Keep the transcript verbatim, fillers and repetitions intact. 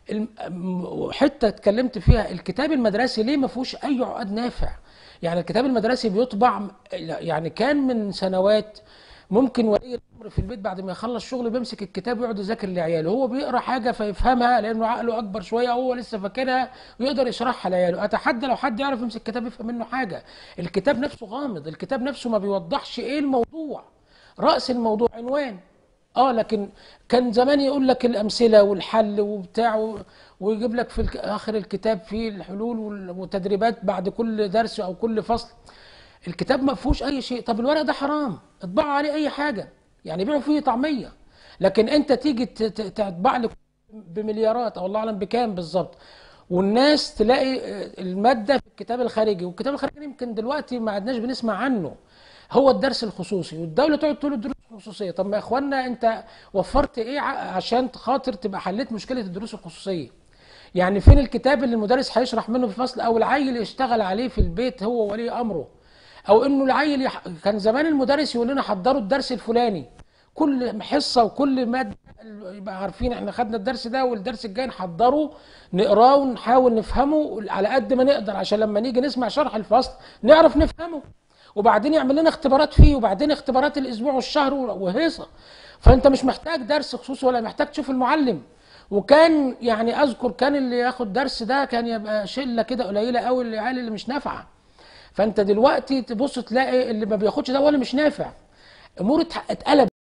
الم- حته اتكلمت فيها، الكتاب المدرسي ليه ما فيهوش اي عقد نافع؟ يعني الكتاب المدرسي بيطبع، يعني كان من سنوات ممكن ولي الامر في البيت بعد ما يخلص شغل بيمسك الكتاب ويقعد يذاكر لعياله، هو بيقرا حاجه فيفهمها لانه عقله اكبر شويه، هو لسه فاكرها ويقدر يشرحها لعياله. اتحدى لو حد يعرف يمسك كتاب يفهم منه حاجه. الكتاب نفسه غامض، الكتاب نفسه ما بيوضحش ايه الموضوع، رأس الموضوع عنوان. اه لكن كان زمان يقول لك الامثله والحل وبتاع و- ويجيب لك في الك- اخر الكتاب فيه الحلول وال- وتدريبات بعد كل درس او كل فصل. الكتاب ما فيهوش اي شيء. طب الورق ده حرام، اطبعوا عليه اي حاجه، يعني بيعوا فيه طعميه. لكن انت تيجي ت- ت- تطبع لك بمليارات او الله اعلم بكام بالظبط، والناس تلاقي آه، الماده في الكتاب الخارجي، والكتاب الخارجي يمكن دلوقتي ما عدناش بنسمع عنه، هو الدرس الخصوصي، والدوله تقعد تقول الدروس الخصوصيه. طب ما يا اخوانا انت وفرت ايه ع- عشان خاطر تبقى حليت مشكله الدروس الخصوصيه؟ يعني فين الكتاب اللي المدرس هيشرح منه في الفصل، او العيل يشتغل عليه في البيت هو ولي امره، او انه العيل يح... كان زمان المدرس يقول لنا حضروا الدرس الفلاني، كل حصه وكل ماده يبقى عارفين احنا خدنا الدرس ده والدرس الجاي نحضره، نقراه ونحاول نفهمه على قد ما نقدر عشان لما نيجي نسمع شرح الفصل نعرف نفهمه. وبعدين يعمل لنا اختبارات فيه، وبعدين اختبارات الاسبوع والشهر وهيصه. فانت مش محتاج درس خصوصي ولا محتاج تشوف المعلم. وكان يعني اذكر كان اللي ياخد درس ده كان يبقى شله كده قليله قوي العيال اللي مش نافعه. فانت دلوقتي تبص تلاقي اللي ما بياخدش ده ولا مش نافع، امور اتح- اتقلبت.